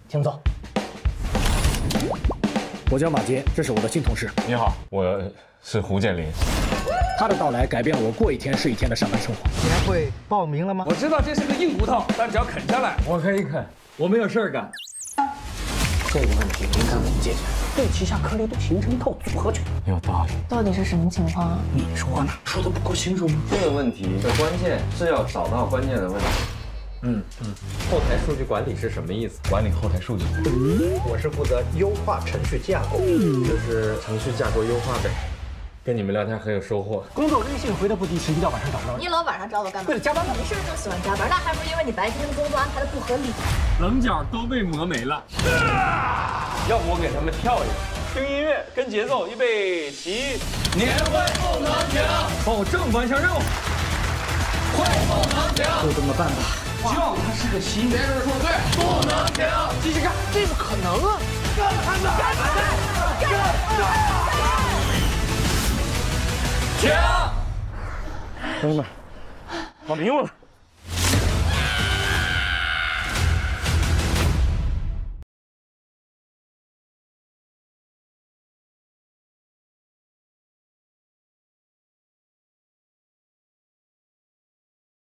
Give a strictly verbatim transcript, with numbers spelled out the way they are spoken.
请走。 我叫马杰，这是我的新同事。 你好，我是胡建林。 他的到来改变了我过一天是一天的上班生活。 你还会报名了吗？ 我知道这是个硬骨头，但只要啃下来， 我可以啃，我没有事儿干。 这个问题应该我们解决，对旗下颗粒度形成一套组合拳。 有道理。 到底是什么情况啊？ 你说呢？说的不够清楚吗？ 这个问题的关键是要找到关键的问题。 嗯嗯。 后台数据管理是什么意思？ 管理后台数据。 我是负责优化程序架构， 就是程序架构优化呗。跟你们聊天很有收获。 工作微信回的不及时，一到晚上找不到你。 你老晚上找我干嘛？ 为了加班吗？ 你是不是就喜欢加班？那还不是因为你白天的工作安排的不合理？ 棱角都被磨没了。 要不我给他们跳一个，听音乐跟节奏，预备起，年会不能停，保证完成任务。会不能停， 就这么办吧。 希望它是个新。别人说对，不能停，继续干， 这不可能啊！ 干他们，干他们，干他们！停！ 朋友们，我明白了。